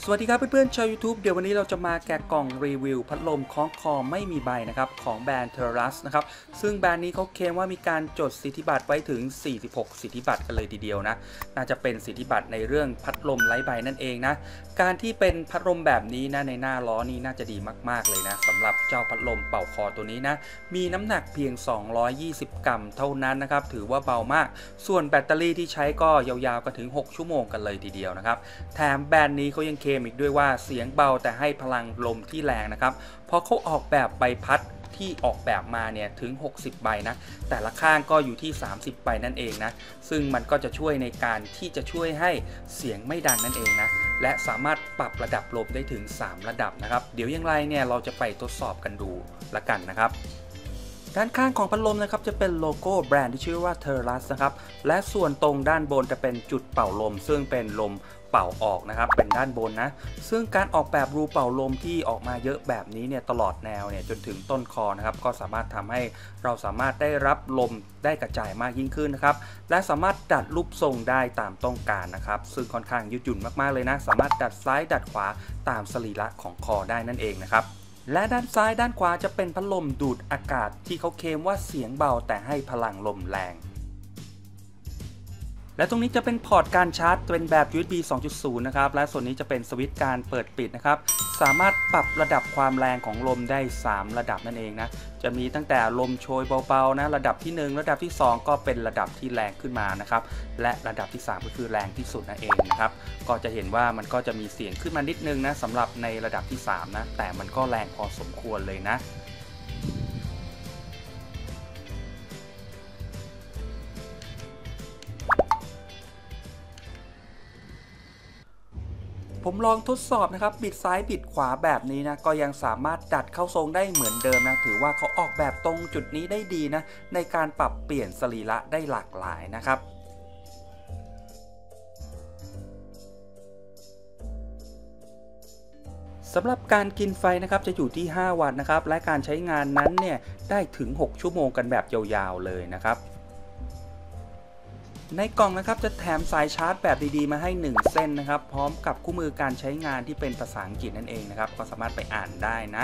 สวัสดีครับเพื่อนๆชาว YouTube เดี๋ยววันนี้เราจะมาแกะกล่องรีวิวพัดลมคล้องคอไม่มีใบนะครับของแบรนด์ Terras นะครับซึ่งแบรนด์นี้เขาเคลมว่ามีการจดสิทธิบัตรไว้ถึง46สิทธิบัตรกันเลยทีเดียวนะน่าจะเป็นสิทธิบัตรในเรื่องพัดลมไร้ใบนั่นเองนะการที่เป็นพัดลมแบบนี้นะในหน้าล้อนี่น่าจะดีมากๆเลยนะสำหรับเจ้าพัดลมเป่าคอตัวนี้นะมีน้ำหนักเพียง220กรัมเท่านั้นนะครับถือว่าเบามากส่วนแบตเตอรี่ที่ใช้ก็ยาวๆกันถึง6ชั่วโมงกันเลยทีเดียวนะครับแถมแบรนด์นี้เขายังเคลมอีกด้วยว่าเสียงเบาแต่ให้พลังลมที่แรงนะครับเพราะเขาออกแบบใบพัดที่ออกแบบมาเนี่ยถึง60ใบนะแต่ละข้างก็อยู่ที่30ใบนั่นเองนะซึ่งมันก็จะช่วยในการที่จะช่วยให้เสียงไม่ดังนั่นเองนะและสามารถปรับระดับลมได้ถึง3ระดับนะครับเดี๋ยวอย่างไรเนี่ยเราจะไปทดสอบกันดูละกันนะครับด้านข้างของพัดลมนะครับจะเป็นโลโก้แบรนด์ที่ชื่อว่า Terras นะครับและส่วนตรงด้านบนจะเป็นจุดเป่าลมซึ่งเป็นลมเป่าออกนะครับเป็นด้านบนนะซึ่งการออกแบบรูเป่าลมที่ออกมาเยอะแบบนี้เนี่ยตลอดแนวเนี่ยจนถึงต้นคอนะครับก็สามารถทำให้เราสามารถได้รับลมได้กระจายมากยิ่งขึ้นนะครับและสามารถดัดรูปทรงได้ตามต้องการนะครับซึ่งค่อนข้างยืดหยุ่นมากๆเลยนะสามารถดัดซ้ายดัดขวาตามสรีระของคอได้นั่นเองนะครับและด้านซ้ายด้านขวาจะเป็นพัดลมดูดอากาศที่เขาเคลมว่าเสียงเบาแต่ให้พลังลมแรงและตรงนี้จะเป็นพอร์ตการชาร์จเป็นแบบ USB 2.0 นะครับและส่วนนี้จะเป็นสวิตช์การเปิดปิดนะครับสามารถปรับระดับความแรงของลมได้3ระดับนั่นเองนะจะมีตั้งแต่ลมโชยเบาๆนะระดับที่1ระดับที่2ก็เป็นระดับที่แรงขึ้นมานะครับและระดับที่3ก็คือแรงที่สุดนั่นเองนะครับก็จะเห็นว่ามันก็จะมีเสียงขึ้นมานิดนึงนะสำหรับในระดับที่3นะแต่มันก็แรงพอสมควรเลยนะผมลองทดสอบนะครับบิดซ้ายบิดขวาแบบนี้นะก็ยังสามารถดัดเข้าทรงได้เหมือนเดิมนะถือว่าเขาออกแบบตรงจุดนี้ได้ดีนะในการปรับเปลี่ยนสรีระได้หลากหลายนะครับสำหรับการกินไฟนะครับจะอยู่ที่5วัตต์นะครับและการใช้งานนั้นเนี่ยได้ถึง6ชั่วโมงกันแบบยาวๆเลยนะครับในกล่องนะครับจะแถมสายชาร์จแบบดีๆมาให้1เส้นนะครับพร้อมกับคู่มือการใช้งานที่เป็นภาษาอังกฤษนั่นเองนะครับก็สามารถไปอ่านได้นะ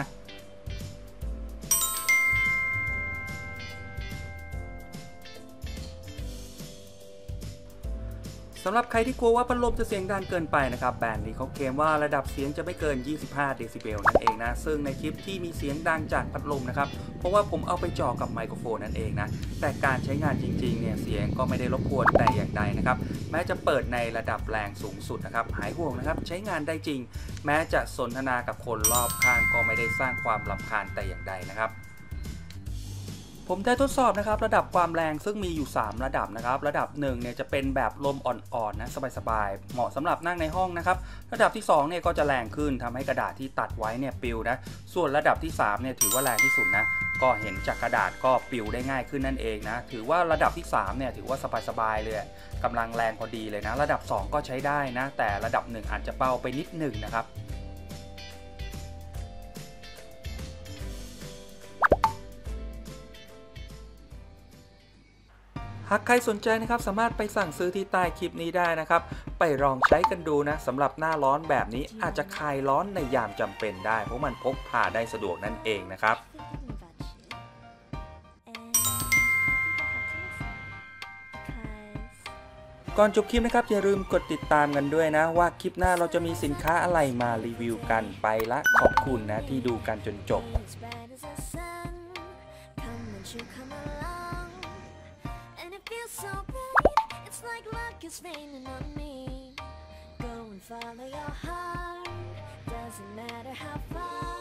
สำหรับใครที่กลัวว่าพัดลมจะเสียงดังเกินไปนะครับแบรนด์นี้เขาเคลมว่าระดับเสียงจะไม่เกิน25เดซิเบลนั่นเองนะซึ่งในคลิปที่มีเสียงดังจากพัดลมนะครับเพราะว่าผมเอาไปจ่อกับไมโครโฟนนั่นเองนะแต่การใช้งานจริงๆเนี่ยเสียงก็ไม่ได้รบกวนแต่อย่างใดนะครับแม้จะเปิดในระดับแรงสูงสุดนะครับหายห่วงนะครับใช้งานได้จริงแม้จะสนทนากับคนรอบข้างก็ไม่ได้สร้างความรำคาญแต่อย่างใดนะครับผมได้ทดสอบนะครับระดับความแรงซึ่งมีอยู่3ระดับนะครับระดับ1เนี่ยจะเป็นแบบลมอ่อนๆนะสบายๆเหมาะสำหรับนั่งในห้องนะครับระดับที่2เนี่ยก็จะแรงขึ้นทำให้กระดาษที่ตัดไว้เนี่ยปลิวนะส่วนระดับที่3เนี่ยถือว่าแรงที่สุดนะก็เห็นจากกระดาษก็ปลิวได้ง่ายขึ้นนั่นเองนะถือว่าระดับที่3เนี่ยถือว่าสบายๆเลยกำลังแรงพอดีเลยนะระดับ2ก็ใช้ได้นะแต่ระดับ1อาจจะเบาไปนิดหนึ่งนะครับหากใครสนใจนะครับสามารถไปสั่งซื้อที่ใต้คลิปนี้ได้นะครับไปลองใช้กันดูนะสำหรับหน้าร้อนแบบนี้อาจจะคลายร้อนในยามจำเป็นได้เพราะมันพกพาได้สะดวกนั่นเองนะครับก่อนจบคลิปนะครับอย่าลืมกดติดตามกันด้วยนะว่าคลิปหน้าเราจะมีสินค้าอะไรมารีวิวกันไปละขอบคุณนะที่ดูกันจนจบSo bright, it's like luck is raining on me. Go and follow your heart, doesn't matter how far.